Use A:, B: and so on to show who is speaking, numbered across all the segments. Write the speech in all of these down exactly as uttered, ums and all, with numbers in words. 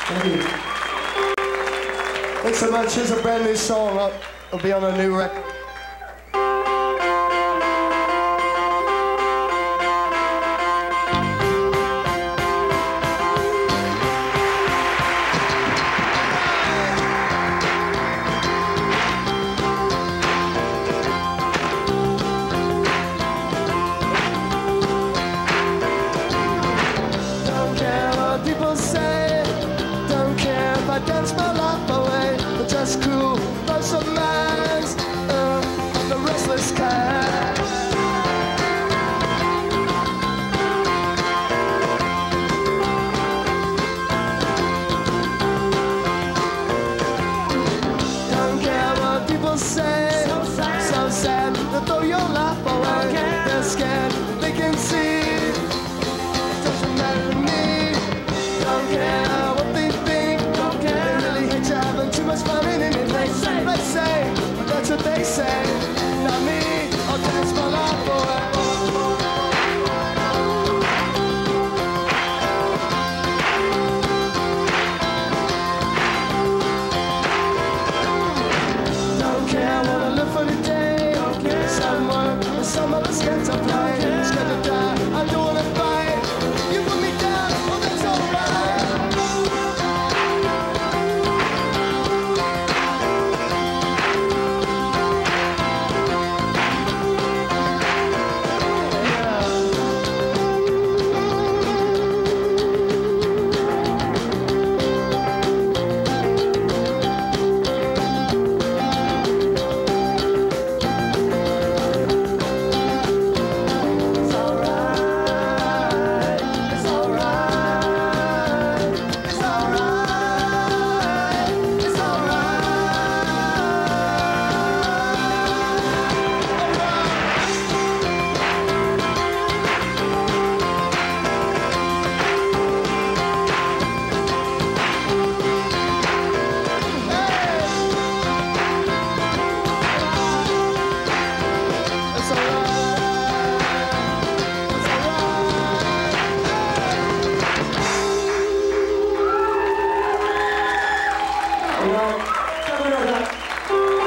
A: Thank you. Thanks so much. Here's a brand new song. It'll be on a new record.
B: Dance my life away, but just cool, bunch of minds, uh, the restless kind. Don't care what people say, so sad, so sad to throw your life away. They're scared, they can see, it doesn't matter to me. Don't care what they think. Too much fun in anything they say, they say, but that's what they say. Not me, I'll dance my life away. Don't care what I live for today. Don't care. Some work and some other scared to play. Scared to die, I don't wanna fight. You put me down, well that's alright.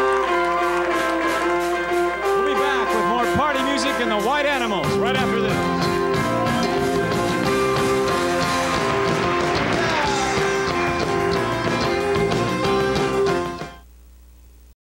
C: We'll be back with more party music and the White Animals right after this.